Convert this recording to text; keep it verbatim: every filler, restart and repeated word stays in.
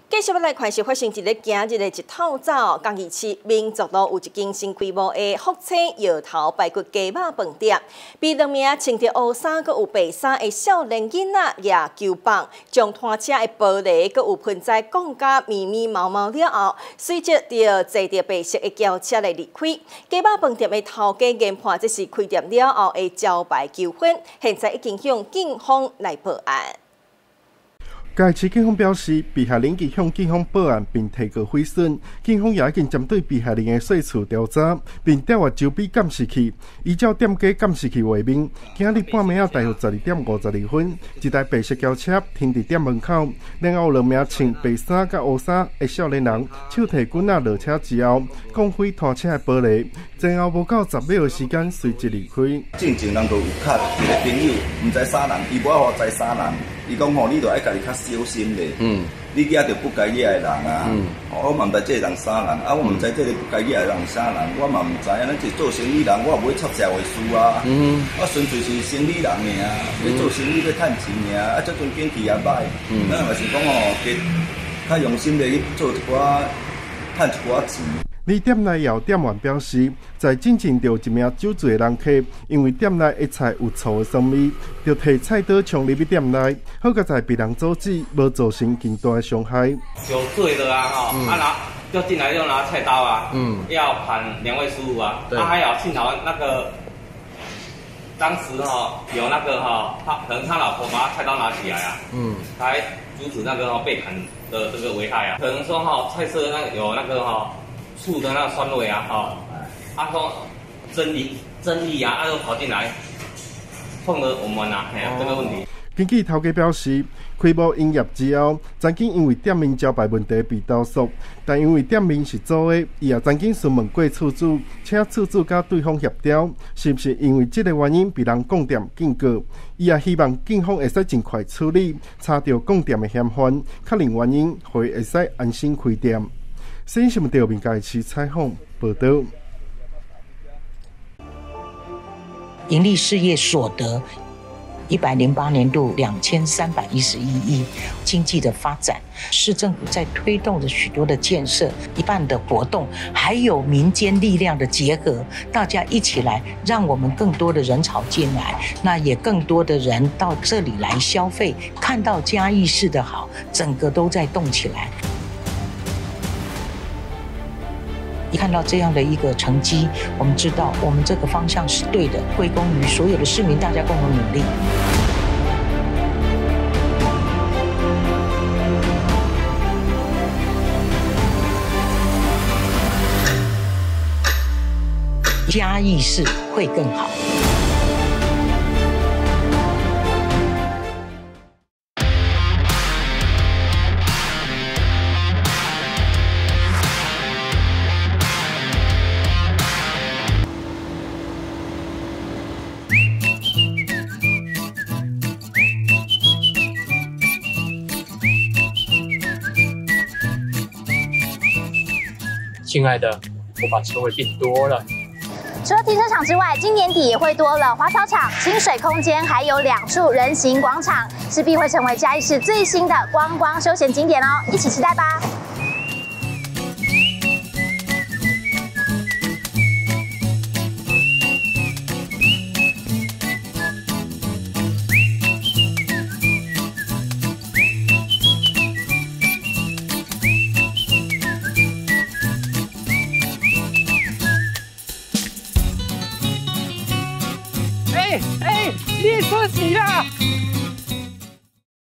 继续要来看是发生一个今日的一透早，江义市民族路有一间新规模的福清摇头排骨鸡肉饭店，被两名穿着黑衫、佮有白衫的少年囡仔也救棒，将拖车的玻璃佮有盆栽降甲密密毛毛了后，随即就坐着白色的轿车来离开。鸡肉饭店的头家研判这是开店了后的招牌纠纷，现在已经向警方来报案。 该市警方表示，被害人已向警方报案并提告毁损，警方也已经针对被害人的细处调查，并调阅周边监视器。依照店家监视器画面，今日半暝啊，大约十二点五十二分，一台白色轿车停伫店门口，然后两名穿白衫甲黑衫的少年人手提棍仔落车之后，降毁拖车的玻璃，前后无够十秒的时间，随即离开。 进前人就有卡一个朋友，唔知啥人，伊无好知啥人。 伊讲吼，你着爱家己较小心咧。嗯。你惹着不该惹的人啊。嗯。我嘛毋知这个人啥人，啊，我毋知这个不该惹的人啥人，我嘛毋知影。咱是做生意人，我也袂插社会事啊。嗯。我纯粹是生意人尔，要做生意要趁钱尔，啊，这阵景气也歹。嗯。咱嘛是讲吼，加较用心的去做一寡，趁一寡钱。 你店内有店员表示，在进前就有一名酒醉的人客，因为店内的菜有臭的酸味，就摕菜刀冲入去店内，好在在被人阻止，无造成更大的伤害。 酒醉了啊，哈、嗯，他、啊、拿就进来就拿菜刀啊，嗯，要砍两位师傅啊，他、啊、还有幸好那个当时哈、有那个哈，他可能他老婆把菜刀拿起来啊，嗯，才阻止那个被砍的这个危害啊，可能说哈菜色那个有那个哈。 醋的那个酸味啊，哈、哦，他说真理真理啊，他就跑进来碰了我们啊，哎呀、哦，这个问题。 根据头家表示，开幕营业之后，曾经因为店面招牌问题被投诉，但因为店面是租的，伊也曾经询问过厝主，请厝主甲对方协调，是不是因为这个原因被人供店警告？伊也希望警方会使尽快处理，查到供店的嫌犯，确认原因，互伊会使安心开店。 新新闻调频台市采访报道， 盈利事业所得一百零八年度两千三百一十一亿，经济的发展，市政府在推动着许多的建设，一半的活动，还有民间力量的结合，大家一起来，让我们更多的人潮进来，那也更多的人到这里来消费，看到嘉义市的好，整个都在动起来。 一看到这样的一个成绩，我们知道我们这个方向是对的，归功于所有的市民，大家共同努力。嘉义市会更好。 亲爱的，我把车位订多了。 除了停车场之外，今年底也会多了滑草场、清水空间，还有两处人行广场，势必会成为嘉义市最新的观光休闲景点哦！一起期待吧！ 哎哎，列车起啦！